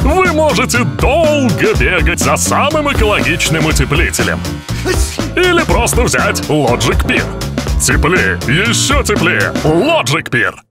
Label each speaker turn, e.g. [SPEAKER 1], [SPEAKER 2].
[SPEAKER 1] вы можете долго бегать за самым экологичным утеплителем. Или просто взять LOGICPIR. Теплее, еще теплее. LOGICPIR.